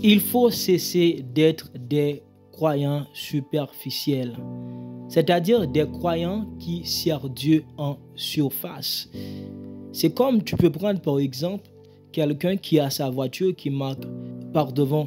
Il faut cesser d'être des croyants superficiels, c'est-à-dire des croyants qui servent Dieu en surface. C'est comme tu peux prendre par exemple quelqu'un qui a sa voiture qui marque par devant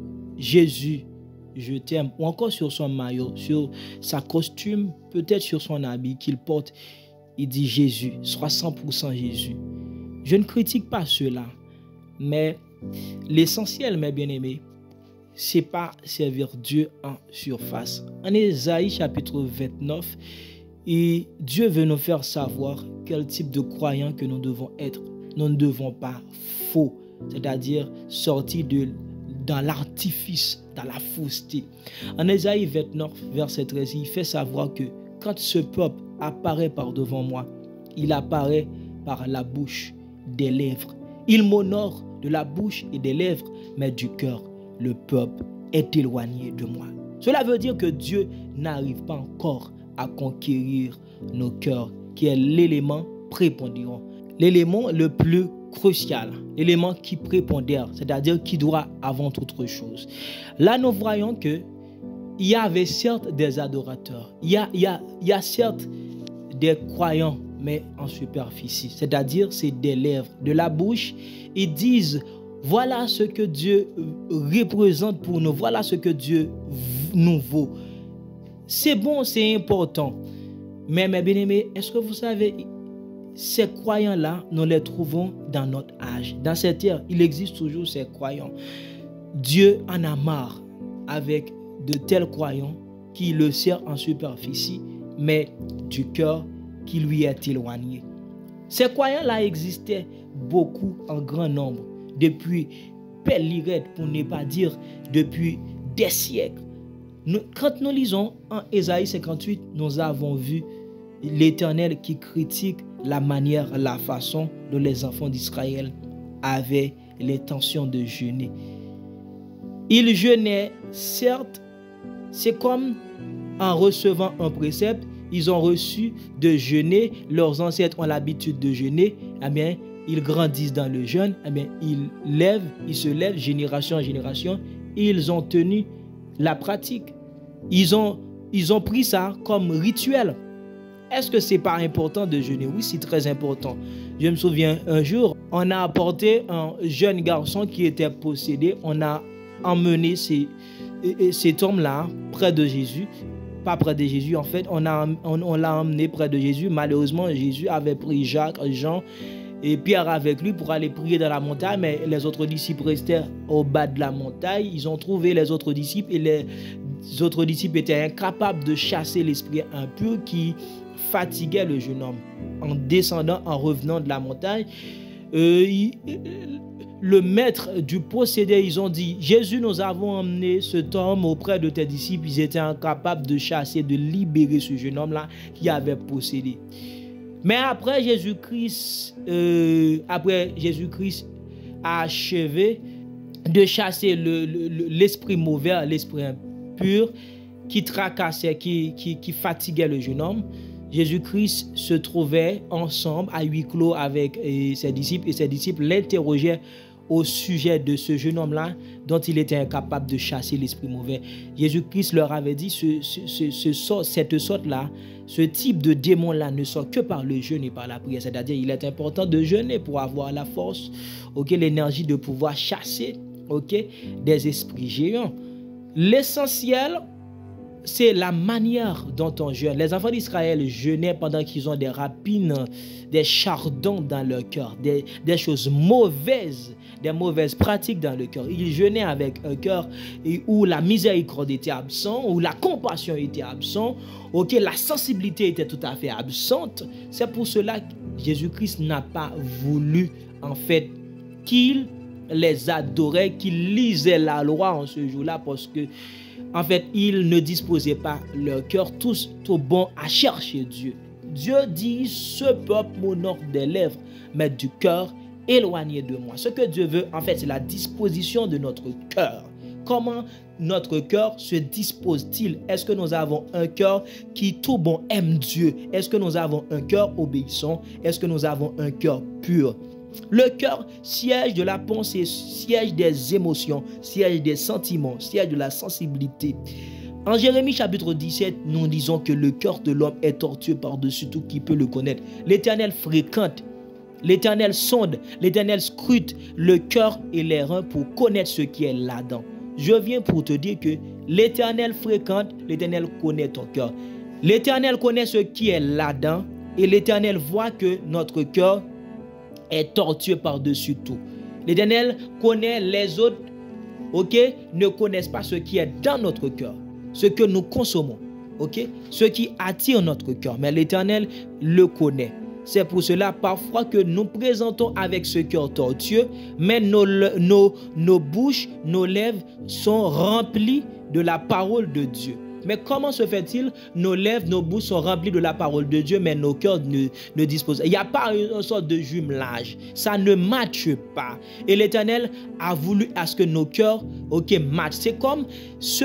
Jésus, je t'aime, ou encore sur son maillot, sur sa costume, peut-être sur son habit qu'il porte, il dit Jésus, soit 100% Jésus. Je ne critique pas cela, mais l'essentiel, mes bien-aimés, c'est pas servir Dieu en surface. En Ésaïe chapitre 29, et Dieu veut nous faire savoir quel type de croyants que nous devons être. Nous ne devons pas faux, c'est-à-dire sortir dans l'artifice, dans la fausseté. En Ésaïe 29, verset 13, il fait savoir que quand ce peuple apparaît par devant moi, il apparaît par la bouche, des lèvres. Il m'honore de la bouche et des lèvres, mais du cœur, le peuple est éloigné de moi. Cela veut dire que Dieu n'arrive pas encore à conquérir nos cœurs, qui est l'élément prépondérant, l'élément le plus crucial, l'élément qui prépondère, c'est-à-dire qui doit avant toute chose. Là, nous voyons que il y avait certes des adorateurs, il y a certes des croyants, mais en superficie, c'est-à-dire c'est des lèvres, de la bouche. Ils disent voilà ce que Dieu représente pour nous, voilà ce que Dieu nous vaut. C'est bon, c'est important. Mais mes bien-aimés, est-ce que vous savez, ces croyants-là, nous les trouvons dans notre âge. Dans cette ère, il existe toujours ces croyants. Dieu en a marre avec de tels croyants qui le servent en superficie, mais du cœur qui lui est éloigné. Ces croyants-là existaient beaucoup en grand nombre depuis Père Lirette, pour ne pas dire depuis des siècles. Quand nous lisons en Ésaïe 58, nous avons vu l'Éternel qui critique la manière, la façon dont les enfants d'Israël avaient l'intention de jeûner. Ils jeûnaient, certes, c'est comme en recevant un précepte, ils ont reçu de jeûner, leurs ancêtres ont l'habitude de jeûner, eh bien, ils grandissent dans le jeûne, eh bien, ils se lèvent génération en génération, ils ont tenu la pratique. Ils ont pris ça comme rituel. Est-ce que c'est pas important de jeûner? Oui, c'est très important. Je me souviens un jour, on a apporté un jeune garçon qui était possédé. On a emmené cet homme-là près de Jésus. Pas près de Jésus, en fait. On l'a emmené près de Jésus. Malheureusement, Jésus avait pris Jacques, Jean et Pierre avec lui pour aller prier dans la montagne. Mais les autres disciples restaient au bas de la montagne. Ils ont trouvé les autres disciples et les autres disciples étaient incapables de chasser l'esprit impur qui fatiguait le jeune homme. En descendant, en revenant de la montagne, le maître du possédé, ils ont dit, Jésus, nous avons emmené cet homme auprès de tes disciples, ils étaient incapables de chasser, de libérer ce jeune homme-là qui avait possédé. Mais après Jésus-Christ a achevé de chasser l'esprit mauvais, l'esprit impur qui tracassait, qui fatiguait le jeune homme. Jésus-Christ se trouvait ensemble à huis clos avec ses disciples et ses disciples l'interrogeaient au sujet de ce jeune homme-là dont il était incapable de chasser l'esprit mauvais. Jésus-Christ leur avait dit cette sorte-là, ce type de démon-là ne sort que par le jeûne et par la prière. C'est-à-dire il est important de jeûner pour avoir la force, l'énergie de pouvoir chasser des esprits géants. L'essentiel, c'est la manière dont on jeûne. Les enfants d'Israël jeûnaient pendant qu'ils ont des rapines, des chardons dans leur cœur, des choses mauvaises, des mauvaises pratiques dans le cœur. Ils jeûnaient avec un cœur où la miséricorde était absente, où la compassion était absente, la sensibilité était tout à fait absente. C'est pour cela que Jésus-Christ n'a pas voulu, en fait, qu'il les adorait, qu'il lisait la loi en ce jour-là, parce que en fait, ils ne disposaient pas leur cœur tous trop bon à chercher Dieu. Dieu dit, ce peuple m'honore des lèvres, mais du cœur éloigné de moi. Ce que Dieu veut, en fait, c'est la disposition de notre cœur. Comment notre cœur se dispose-t-il? Est-ce que nous avons un cœur qui tout bon aime Dieu? Est-ce que nous avons un cœur obéissant? Est-ce que nous avons un cœur pur? Le cœur, siège de la pensée, siège des émotions, siège des sentiments, siège de la sensibilité. En Jérémie chapitre 17, nous disons que le cœur de l'homme est tortueux par-dessus tout, qui peut le connaître. L'Éternel fréquente, l'Éternel sonde, l'Éternel scrute le cœur et les reins pour connaître ce qui est là-dedans. Je viens pour te dire que l'Éternel fréquente, l'Éternel connaît ton cœur. L'Éternel connaît ce qui est là-dedans et l'Éternel voit que notre cœur est tortueux par-dessus tout. L'Éternel connaît les autres, ne connaissent pas ce qui est dans notre cœur, ce que nous consommons, ce qui attire notre cœur. Mais l'Éternel le connaît. C'est pour cela parfois que nous présentons avec ce cœur tortueux, mais nos bouches, nos lèvres sont remplies de la parole de Dieu. Mais comment se fait-il? Nos lèvres, nos bouches sont remplies de la parole de Dieu, mais nos cœurs ne disposent. Il n'y a pas une sorte de jumelage. Ça ne matche pas. Et l'Éternel a voulu à ce que nos cœurs, matchent. C'est comme ce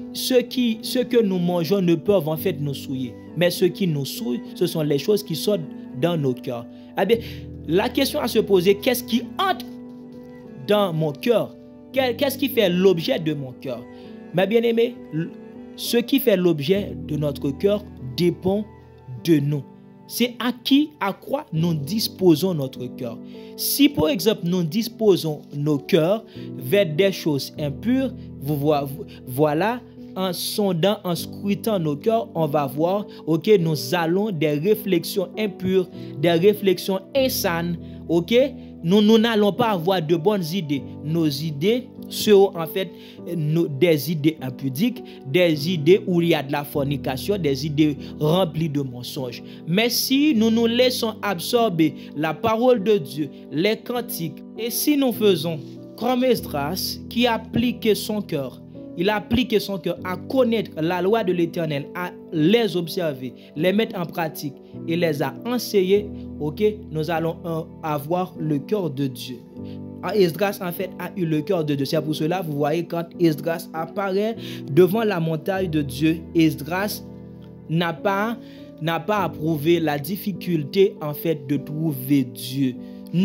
que nous mangeons ne peuvent en fait nous souiller. Mais ce qui nous souille, ce sont les choses qui sortent dans nos cœurs. Eh bien, la question à se poser, qu'est-ce qui entre dans mon cœur? Qu'est-ce qui fait l'objet de mon cœur? Mes bien-aimés, ce qui fait l'objet de notre cœur dépend de nous. C'est à quoi nous disposons notre cœur. Si par exemple nous disposons nos cœurs vers des choses impures, voilà, en sondant, en scrutant nos cœurs, on va voir, nous allons des réflexions impures, des réflexions insanes, nous n'allons pas avoir de bonnes idées. Nos idées seront en fait des idées impudiques, des idées où il y a de la fornication, des idées remplies de mensonges. Mais si nous nous laissons absorber la parole de Dieu, les cantiques, et si nous faisons comme Esdras qui applique son cœur, il a appliqué son cœur à connaître la loi de l'Éternel, à les observer, les mettre en pratique et les a enseigner, nous allons avoir le cœur de Dieu. Esdras en fait a eu le cœur de Dieu. C'est pour cela, vous voyez, quand Esdras apparaît devant la montagne de Dieu, Esdras n'a pas approuvé la difficulté en fait de trouver Dieu.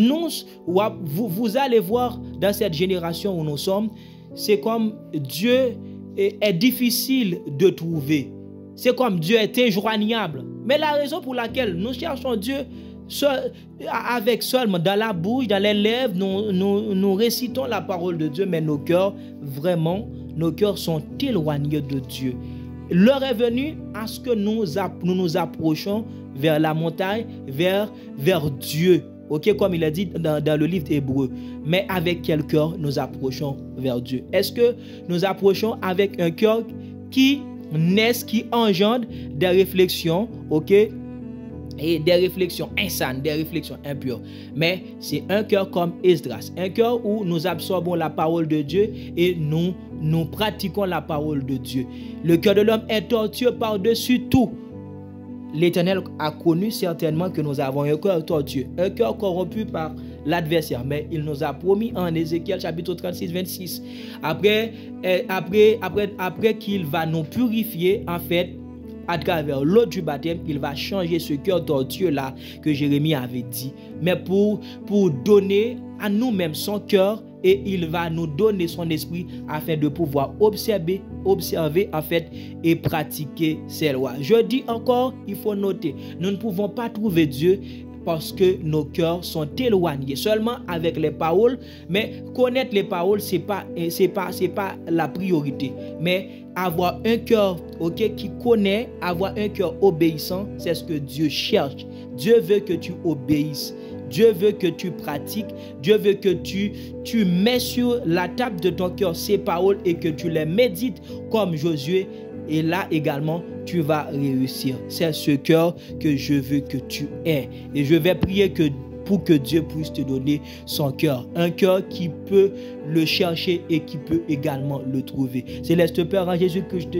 Vous allez voir dans cette génération où nous sommes, c'est comme Dieu est difficile de trouver. C'est comme Dieu est injoignable. Mais la raison pour laquelle nous cherchons Dieu avec seulement dans la bouche, dans les lèvres, nous récitons la parole de Dieu, mais nos cœurs sont éloignés de Dieu. L'heure est venue à ce que nous nous approchons vers la montagne, vers Dieu. Comme il a dit dans le livre d'Hébreux. Mais avec quel cœur nous approchons vers Dieu? Est-ce que nous approchons avec un cœur qui engendre des réflexions, et des réflexions insanes, des réflexions impures? Mais c'est un cœur comme Esdras, un cœur où nous absorbons la parole de Dieu et nous pratiquons la parole de Dieu. Le cœur de l'homme est tortueux par-dessus tout. L'Éternel a connu certainement que nous avons un cœur tortueux, un cœur corrompu par l'adversaire. Mais il nous a promis en Ézéchiel chapitre 36, 26, après qu'il va nous purifier, en fait, à travers l'eau du baptême, il va changer ce cœur tortueux là que Jérémie avait dit. Mais pour donner à nous-mêmes son cœur, et il va nous donner son esprit afin de pouvoir observer en fait et pratiquer ses lois. Je dis encore, il faut noter, nous ne pouvons pas trouver Dieu parce que nos cœurs sont éloignés seulement avec les paroles, mais connaître les paroles c'est pas la priorité, mais avoir un cœur qui connaît, avoir un cœur obéissant, c'est ce que Dieu cherche. Dieu veut que tu obéisses. Dieu veut que tu pratiques. Dieu veut que tu mets sur la table de ton cœur ces paroles et que tu les médites comme Josué. Et là également, tu vas réussir. C'est ce cœur que je veux que tu aies. Et je vais prier pour que Dieu puisse te donner son cœur. Un cœur qui peut le chercher et qui peut également le trouver. Céleste Père, en Jésus-Christ,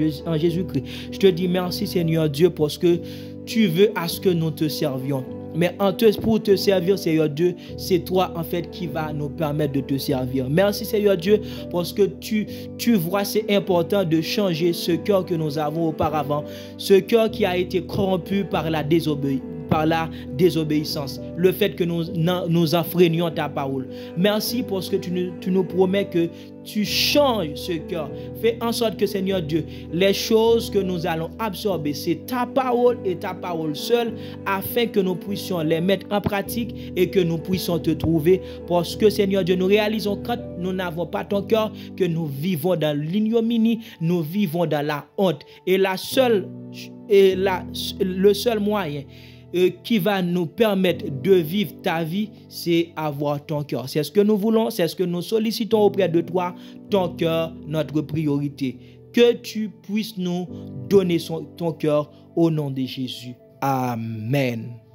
je te dis merci Seigneur Dieu parce que tu veux à ce que nous te servions. Mais pour te servir, Seigneur Dieu, c'est toi en fait qui va nous permettre de te servir. Merci Seigneur Dieu parce que tu vois c'est important de changer ce cœur que nous avons auparavant. Ce cœur qui a été corrompu par la par la désobéissance, le fait que nous enfreignions ta parole. Merci parce que tu nous promets que tu changes ce cœur. Fais en sorte que, Seigneur Dieu, les choses que nous allons absorber, c'est ta parole et ta parole seule, afin que nous puissions les mettre en pratique et que nous puissions te trouver. Parce que, Seigneur Dieu, nous réalisons quand nous n'avons pas ton cœur, que nous vivons dans l'ignominie, nous vivons dans la honte. Et le seul moyen qui va nous permettre de vivre ta vie, c'est avoir ton cœur. C'est ce que nous voulons, c'est ce que nous sollicitons auprès de toi, ton cœur, notre priorité. Que tu puisses nous donner ton cœur au nom de Jésus. Amen.